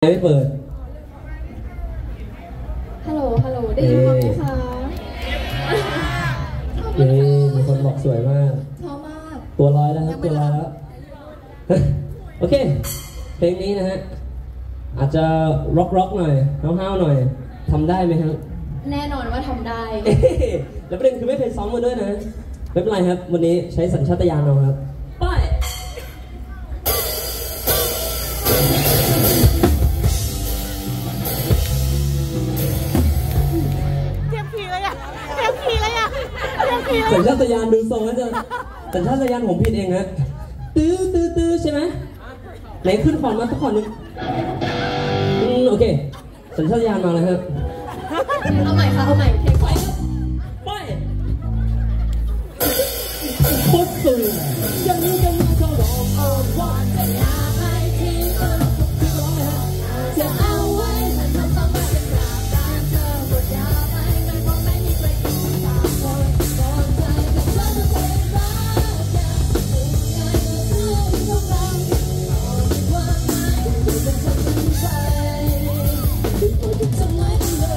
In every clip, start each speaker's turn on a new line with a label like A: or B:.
A: ไม่เปิด
B: ฮัลโหลได้ยินไหมคะ
A: นี่มีคนบอกสวยมาก
B: ชอบมาก
A: ตัวร้อยแล้วครับตัวร้อยแล้วโอเคเพลงนี้นะฮะอาจจะร็อกหน่อยห้าวๆหน่อยทำได้ไหมครับ
B: แน่นอนว่าทำได้
A: แล้วประเด็นคือไม่เคยซ้อมมาด้วยนะไม่เป็นไรครับวันนี้ใช้สัญชาตญาณเอาครับไปสัญชาตญาณดูทรงแล้วจะสัญชาตญาณผมผิดเองฮะตื้อใช่ไหมไหนขึ้นขอนมาสักขอนนึงโอเคสัญชาตญาณมาเลยครับ
B: เอาใหม่ค่ะเอาใหม่เพลง
A: ไปปุ๊บตื่นยังมีกันมาก็ร้องอ้อนวอนจะอยากให้ทิ้งคือร้องเลยฮะ
B: จะเอาไว้มันทำต้องมาเป็นราการเธอหมดยาไปมันคงไม่มีใครอยู่ตามคนก่อนใจกับเธอจะเป็นรักกันไงเธอต้องรักเอาดีกว่าไหมดูเป็นคนเป็นใจดูเป็นทำไมกันเลย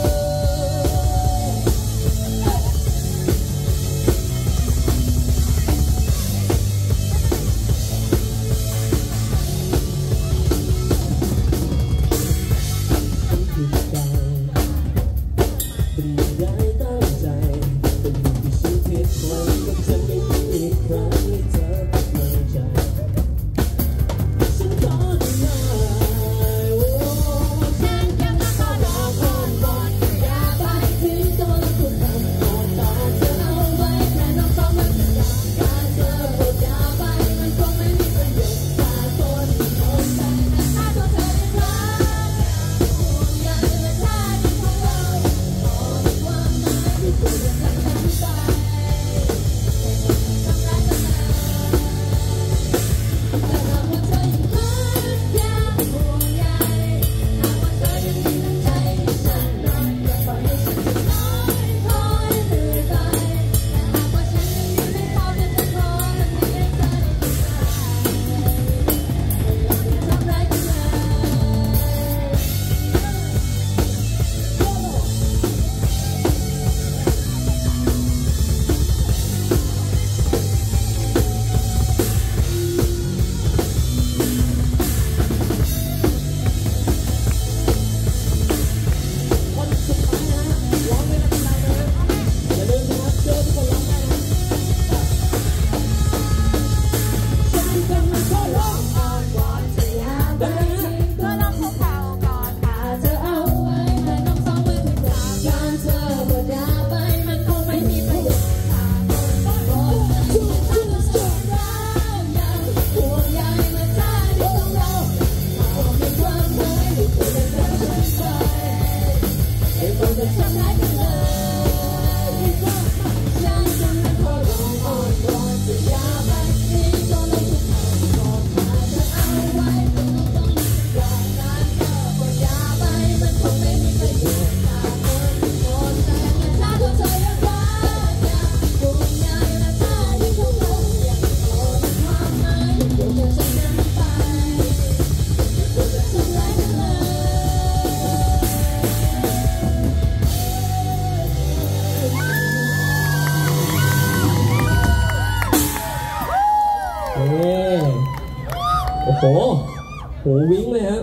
A: โอ้โหวิ่งเลยฮะ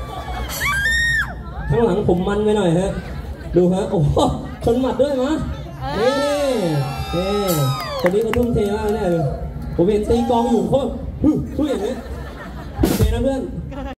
A: ข้างหลังผมมันไปหน่อยฮะดูฮะโอ้โหชนหมัดด้วยมะนี่คนนี้เขาทุ่มเทมากเนี่ยผมเห็นตีกองอยู่โคตรช่วยอย่างนี้โอเคนะเพื่อน